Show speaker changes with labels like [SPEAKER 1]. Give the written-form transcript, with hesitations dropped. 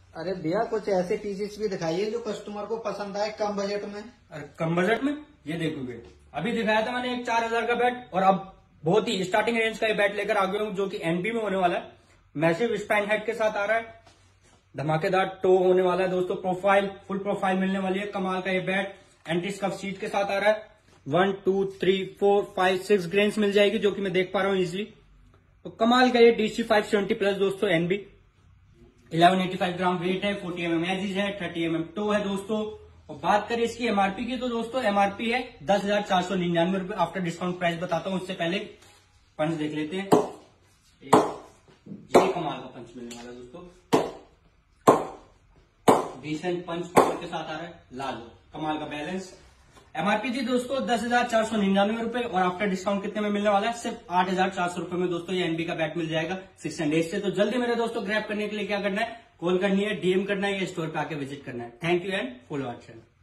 [SPEAKER 1] अरे भैया कुछ ऐसे पीसेस भी दिखाइए जो कस्टमर को पसंद आए कम बजट में।
[SPEAKER 2] अरे कम बजट में ये देखो बेट, अभी दिखाया था मैंने एक 4000 का बैट, और अब बहुत ही स्टार्टिंग रेंज का ये बैट लेकर आ गया हूँ जो कि एनबी में होने वाला है। मैसिव स्पैन हेड के साथ आ रहा है, धमाकेदार टो होने वाला है दोस्तों, प्रोफाइल फुल प्रोफाइल मिलने वाली है। कमाल का ये बैट एंटी स्कफ सीट के साथ आ रहा है। 1 2 3 4 5 6 ग्रेन्स मिल जाएगी जो कि मैं देख पा रहा हूँ इजिली। तो कमाल का ये DC 570 प्लस दोस्तों एनबी, 1185 ग्राम वेट है, 40 mm एजिज है, 30 mm टो है दोस्तों। और बात करें इसकी एमआरपी की तो दोस्तों एमआरपी है 10,499 रुपए। आफ्टर डिस्काउंट प्राइस बताता हूँ, उससे पहले पंच देख लेते हैं। ये कमाल का पंच मिलने वाला है दोस्तों, डिसेंट पंच पावर के साथ आ रहा है, लाल कमाल का बैलेंस। एमआरपी थी दोस्तों 10,499 रुपए, और आफ्टर डिस्काउंट कितने में मिलने वाला है? सिर्फ 8,400 रुपए में दोस्तों ये एनबी का बैट मिल जाएगा 6 एंड 8 से। तो जल्दी मेरे दोस्तों ग्रैब करने के लिए क्या करना है, कॉल करनी है, डीएम करना है या स्टोर पे आके विजिट करना है। Thank you and follow our channel.